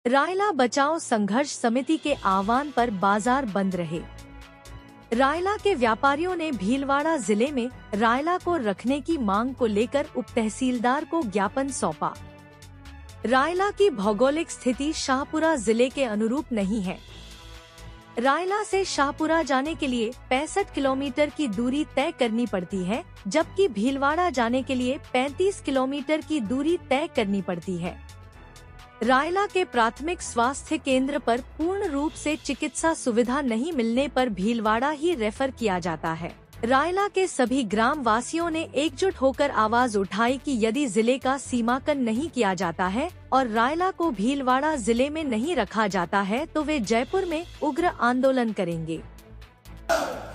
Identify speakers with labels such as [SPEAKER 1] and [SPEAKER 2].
[SPEAKER 1] रायला बचाओ संघर्ष समिति के आह्वान पर बाजार बंद रहे। रायला के व्यापारियों ने भीलवाड़ा जिले में रायला को रखने की मांग को लेकर उप तहसीलदार को ज्ञापन सौंपा। रायला की भौगोलिक स्थिति शाहपुरा जिले के अनुरूप नहीं है। रायला से शाहपुरा जाने के लिए 65 किलोमीटर की दूरी तय करनी पड़ती है, जबकि भीलवाड़ा जाने के लिए 35 किलोमीटर की दूरी तय करनी पड़ती है। रायला के प्राथमिक स्वास्थ्य केंद्र पर पूर्ण रूप से चिकित्सा सुविधा नहीं मिलने पर भीलवाड़ा ही रेफर किया जाता है। रायला के सभी ग्राम वासियों ने एकजुट होकर आवाज उठाई कि यदि जिले का सीमांकन नहीं किया जाता है और रायला को भीलवाड़ा जिले में नहीं रखा जाता है तो वे जयपुर में उग्र आंदोलन करेंगे।